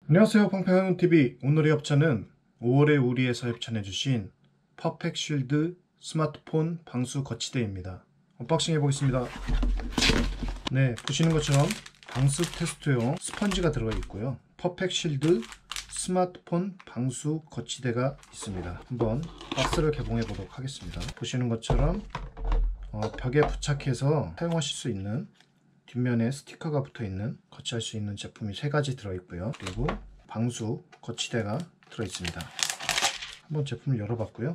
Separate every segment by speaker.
Speaker 1: 안녕하세요, 펑펑TV. 오늘의 협찬은 5월의 우리에서 협찬해주신 퍼펙쉴드 스마트폰 방수 거치대입니다. 언박싱 해보겠습니다. 네, 보시는 것처럼 방수 테스트용 스펀지가 들어가 있고요. 퍼펙쉴드 스마트폰 방수 거치대가 있습니다. 한번 박스를 개봉해 보도록 하겠습니다. 보시는 것처럼 벽에 부착해서 사용하실 수 있는 뒷면에 스티커가 붙어있는 거치할 수 있는 제품이 3가지 들어있고요. 그리고 방수 거치대가 들어있습니다. 한번 제품을 열어봤고요.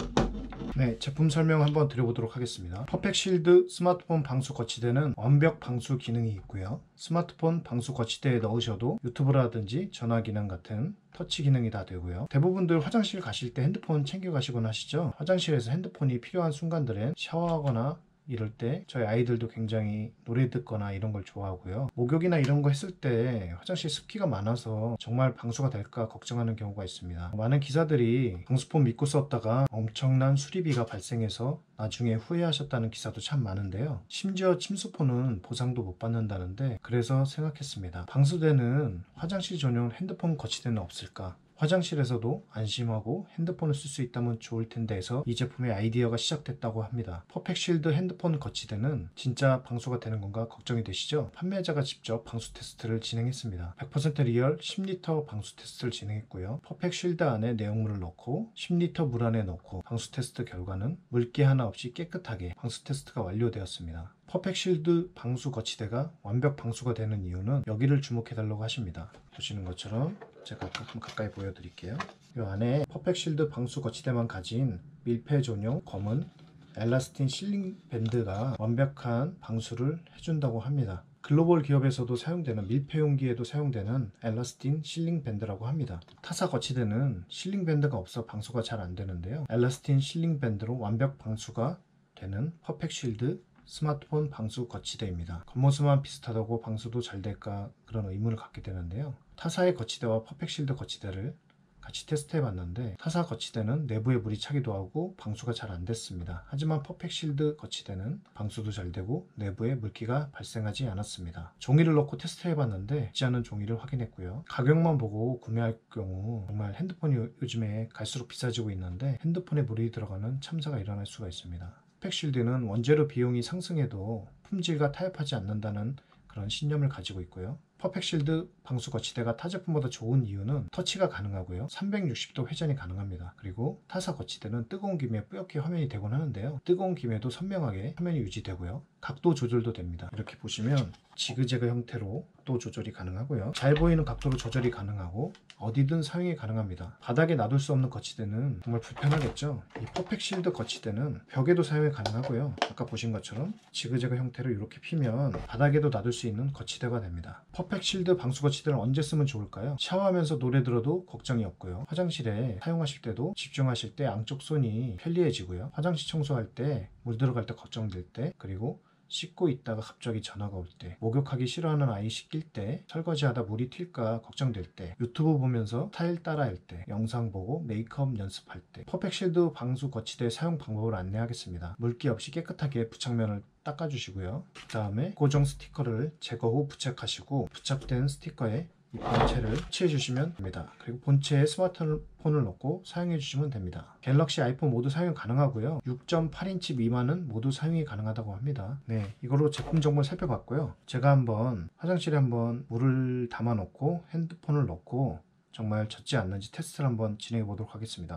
Speaker 1: 네, 제품 설명 한번 드려보도록 하겠습니다. 퍼펙쉴드 스마트폰 방수 거치대는 완벽 방수 기능이 있고요. 스마트폰 방수 거치대에 넣으셔도 유튜브라든지 전화 기능 같은 터치 기능이 다 되고요. 대부분들 화장실 가실 때 핸드폰 챙겨 가시곤 하시죠. 화장실에서 핸드폰이 필요한 순간들엔 샤워하거나 이럴 때 저희 아이들도 굉장히 노래 듣거나 이런 걸 좋아하고요. 목욕이나 이런 거 했을 때 화장실 습기가 많아서 정말 방수가 될까 걱정하는 경우가 있습니다. 많은 기사들이 방수폰 믿고 썼다가 엄청난 수리비가 발생해서 나중에 후회하셨다는 기사도 참 많은데요. 심지어 침수폰은 보상도 못 받는다는데, 그래서 생각했습니다. 방수대는 화장실 전용 핸드폰 거치대는 없을까? 화장실에서도 안심하고 핸드폰을 쓸 수 있다면 좋을 텐데 해서 이 제품의 아이디어가 시작됐다고 합니다. 퍼펙쉴드 핸드폰 거치대는 진짜 방수가 되는 건가 걱정이 되시죠? 판매자가 직접 방수 테스트를 진행했습니다. 100% 리얼 10리터 방수 테스트를 진행했고요. 퍼펙쉴드 안에 내용물을 넣고 10리터 물 안에 넣고 방수 테스트 결과는 물기 하나 없이 깨끗하게 방수 테스트가 완료되었습니다. 퍼펙쉴드 방수 거치대가 완벽 방수가 되는 이유는 여기를 주목해 달라고 하십니다. 보시는 것처럼 제가 가까이 보여드릴게요. 이 안에 퍼펙쉴드 방수 거치대만 가진 밀폐 전용 검은 엘라스틴 실링 밴드가 완벽한 방수를 해준다고 합니다. 글로벌 기업에서도 사용되는 밀폐 용기에도 사용되는 엘라스틴 실링 밴드라고 합니다. 타사 거치대는 실링 밴드가 없어 방수가 잘 안 되는데요. 엘라스틴 실링 밴드로 완벽 방수가 되는 퍼펙쉴드 스마트폰 방수 거치대입니다. 겉모습만 비슷하다고 방수도 잘 될까 그런 의문을 갖게 되는데요. 타사의 거치대와 퍼펙쉴드 거치대를 같이 테스트 해봤는데 타사 거치대는 내부에 물이 차기도 하고 방수가 잘 안 됐습니다. 하지만 퍼펙쉴드 거치대는 방수도 잘 되고 내부에 물기가 발생하지 않았습니다. 종이를 넣고 테스트 해봤는데 있지 않은 종이를 확인했고요. 가격만 보고 구매할 경우 정말 핸드폰이 요즘에 갈수록 비싸지고 있는데 핸드폰에 물이 들어가는 참사가 일어날 수가 있습니다. 퍼펙쉴드는 원재료 비용이 상승해도 품질과 타협하지 않는다는 그런 신념을 가지고 있고요. 퍼펙쉴드 방수 거치대가 타 제품보다 좋은 이유는 터치가 가능하고요. 360도 회전이 가능합니다. 그리고 타사 거치대는 뜨거운 김에 뿌옇게 화면이 되곤 하는데요. 뜨거운 김에도 선명하게 화면이 유지되고요. 각도 조절도 됩니다. 이렇게 보시면 지그재그 형태로 각도 조절이 가능하고요. 잘 보이는 각도로 조절이 가능하고 어디든 사용이 가능합니다. 바닥에 놔둘 수 없는 거치대는 정말 불편하겠죠. 이 퍼펙쉴드 거치대는 벽에도 사용이 가능하고요. 아까 보신 것처럼 지그재그 형태로 이렇게 피면 바닥에도 놔둘 수 있는 거치대가 됩니다. 퍼펙쉴드 방수 거치대를 언제 쓰면 좋을까요? 샤워하면서 노래 들어도 걱정이 없고요. 화장실에 사용하실 때도 집중하실 때 양쪽 손이 편리해지고요. 화장실 청소할 때 물 들어갈 때 걱정될 때, 그리고 씻고 있다가 갑자기 전화가 올 때, 목욕하기 싫어하는 아이 씻길 때, 설거지하다 물이 튈까 걱정될 때, 유튜브 보면서 타일 따라 할 때, 영상 보고 메이크업 연습할 때, 퍼펙쉴드 방수 거치대 사용 방법을 안내하겠습니다. 물기 없이 깨끗하게 부착면을 닦아주시고요. 그 다음에 고정 스티커를 제거 후 부착하시고 부착된 스티커에 이 본체를 터치해 주시면 됩니다. 그리고 본체에 스마트폰을 넣고 사용해 주시면 됩니다. 갤럭시 아이폰 모두 사용 가능하고요. 6.8인치 미만은 모두 사용이 가능하다고 합니다. 네, 이걸로 제품 정보를 살펴봤고요. 제가 한번 화장실에 한번 물을 담아 놓고 핸드폰을 넣고 정말 젖지 않는지 테스트를 한번 진행해 보도록 하겠습니다.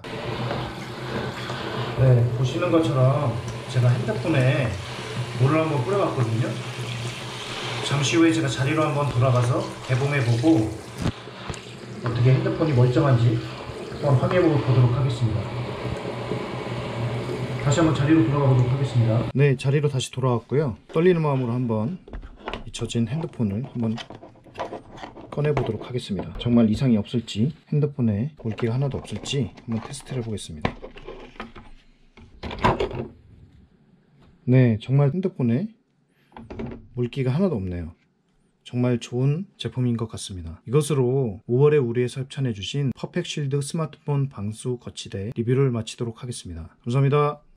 Speaker 1: 네, 보시는 것처럼 제가 핸드폰에 물을 한번 뿌려봤거든요. 잠시 후에 제가 자리로 한번 돌아가서 개봉해보고 어떻게 핸드폰이 멀쩡한지 한번 확인해보도록 하겠습니다. 다시 한번 자리로 돌아가 보도록 하겠습니다. 네, 자리로 다시 돌아왔고요. 떨리는 마음으로 한번 이 젖은 핸드폰을 한번 꺼내보도록 하겠습니다. 정말 이상이 없을지, 핸드폰에 물기가 하나도 없을지 한번 테스트를 해보겠습니다. 네, 정말 핸드폰에 물기가 하나도 없네요. 정말 좋은 제품인 것 같습니다. 이것으로 5월에 우리에서 협찬해주신 퍼펙쉴드 스마트폰 방수 거치대 리뷰를 마치도록 하겠습니다. 감사합니다.